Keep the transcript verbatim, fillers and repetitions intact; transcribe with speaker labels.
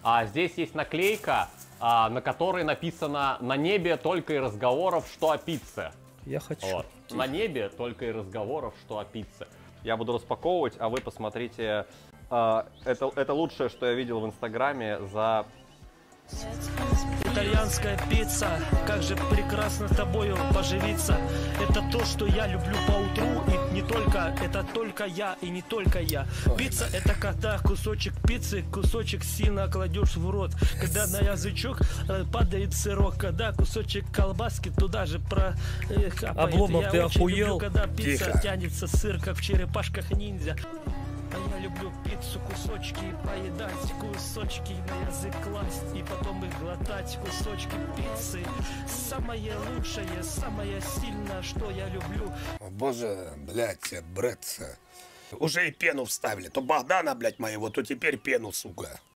Speaker 1: А здесь есть наклейка, а, на которой написано «На небе только и разговоров, что о пицце».
Speaker 2: Я хочу.
Speaker 1: Вот. На небе только и разговоров, что о пицце. Я буду распаковывать, а вы посмотрите. Э, это, это лучшее, что я видел в Инстаграме за...
Speaker 3: Итальянская пицца, как же прекрасно тобою поживиться. Это то, что я люблю по утру, и не только, это только я, и не только я. Пицца — это когда кусочек пиццы, кусочек сина кладешь в рот. Когда на язычок падает сырок, когда кусочек колбаски туда же про... э, капает.
Speaker 2: Обломов,
Speaker 3: Я
Speaker 2: ты
Speaker 3: очень
Speaker 2: охуел?
Speaker 3: люблю, когда пицца
Speaker 4: Тихо.
Speaker 3: тянется сыр, как в черепашках ниндзя. А я люблю пиццу, кусочки поедать, кусочки на язык класть и потом их глотать, кусочки пиццы. Самое лучшее, самое сильное, что я люблю.
Speaker 4: О, боже, блядь, бред. Уже и пену вставили. То Богдана, блядь, моего, то теперь пену, сука.